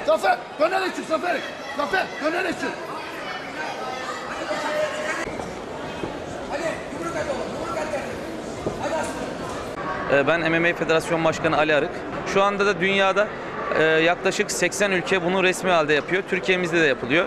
Zafer, dönerek çık Zafer. Zafer, dönerek çık. Ben MMA Federasyon Başkanı Ali Arık. Şu anda da dünyada yaklaşık 80 ülke bunu resmi halde yapıyor. Türkiye'mizde de yapılıyor.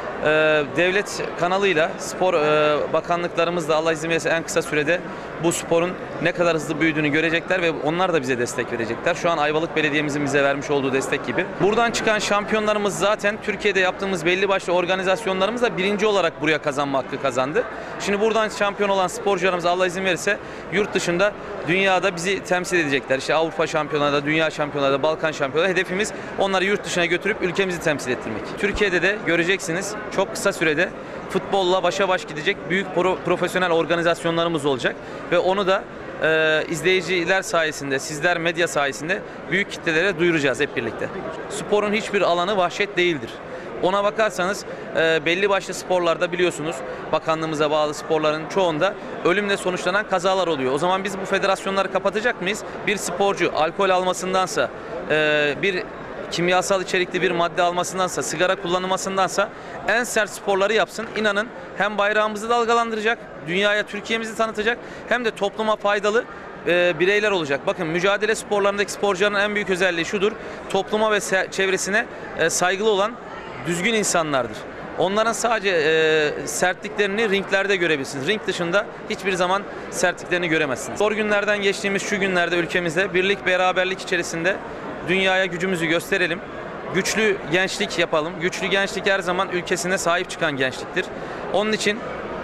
Devlet kanalıyla spor bakanlıklarımız da Allah izin verirse en kısa sürede bu sporun ne kadar hızlı büyüdüğünü görecekler ve onlar da bize destek verecekler. Şu an Ayvalık Belediye'mizin bize vermiş olduğu destek gibi. Buradan çıkan şampiyonlarımız zaten Türkiye'de yaptığımız belli başlı organizasyonlarımızla birinci olarak buraya kazanma hakkı kazandı. Şimdi buradan şampiyon olan sporcularımız Allah izin verirse yurt dışında, dünyada bizi temsil edecekler. İşte Avrupa şampiyonlarında, dünya şampiyonlarında, Balkan şampiyonlarında hedefimiz onları yurt dışına götürüp ülkemizi temsil ettirmek. Türkiye'de de göreceksiniz çok kısa sürede futbolla başa baş gidecek büyük profesyonel organizasyonlarımız olacak ve onu da izleyiciler sayesinde, sizler medya sayesinde büyük kitlelere duyuracağız hep birlikte. Sporun hiçbir alanı vahşet değildir. Ona bakarsanız belli başlı sporlarda biliyorsunuz bakanlığımıza bağlı sporların çoğunda ölümle sonuçlanan kazalar oluyor. O zaman biz bu federasyonları kapatacak mıyız? Bir sporcu alkol almasındansa, bir kimyasal içerikli bir madde almasındansa, sigara kullanılmasındansa en sert sporları yapsın. İnanın hem bayrağımızı dalgalandıracak, dünyaya Türkiye'mizi tanıtacak hem de topluma faydalı bireyler olacak. Bakın mücadele sporlarındaki sporcuların en büyük özelliği şudur: topluma ve çevresine saygılı olan düzgün insanlardır. Onların sadece sertliklerini ringlerde görebilirsiniz. Ring dışında hiçbir zaman sertliklerini göremezsiniz. Zor günlerden geçtiğimiz şu günlerde ülkemizde birlik, beraberlik içerisinde dünyaya gücümüzü gösterelim. Güçlü gençlik yapalım. Güçlü gençlik her zaman ülkesine sahip çıkan gençliktir. Onun için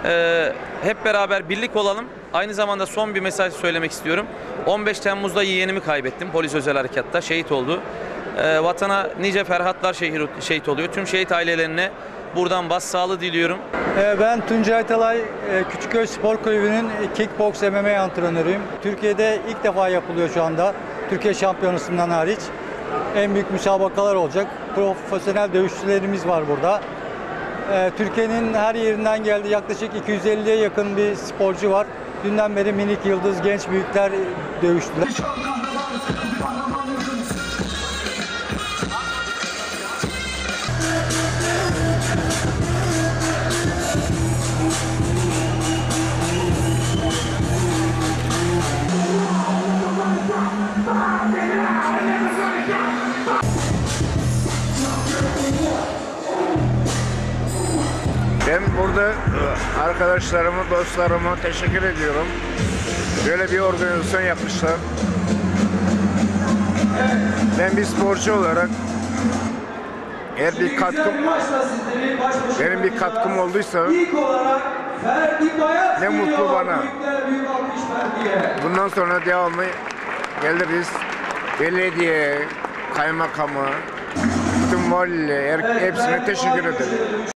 hep beraber birlik olalım. Aynı zamanda son bir mesaj söylemek istiyorum. 15 Temmuz'da yeğenimi kaybettim. Polis özel harekatta şehit oldu. Vatana nice ferhatlar şehit oluyor. Tüm şehit ailelerine buradan başsağlığı diliyorum. Ben Tuncay Talay, Küçükköy Spor Kulübü'nün kickbox MMA antrenörüyüm. Türkiye'de ilk defa yapılıyor şu anda. Türkiye şampiyonasından hariç. En büyük müsabakalar olacak. Profesyonel dövüşçülerimiz var burada. Türkiye'nin her yerinden geldi. Yaklaşık 250'ye yakın bir sporcu var. Dünden beri minik yıldız, genç büyükler dövüştüler. Ben burada arkadaşlarımı, dostlarıma teşekkür ediyorum. Böyle bir organizasyon yapmışlar. Ben bir sporcu olarak eğer benim bir katkım olduysa ne mutlu bana. Bundan sonra devamlı geliriz. Belediye, kaymakamı, bütün valiyle hepsine teşekkür ederim.